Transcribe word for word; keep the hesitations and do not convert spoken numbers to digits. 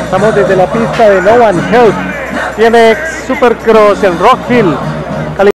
Estamos desde la pista de No One Health, B M X Supercross en Rock Hill.